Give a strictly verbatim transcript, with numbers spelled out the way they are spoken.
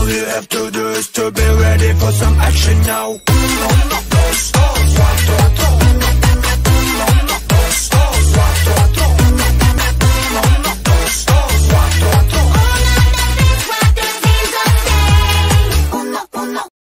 All you have to do is to be ready for some action now. Uno, dos, dos, one.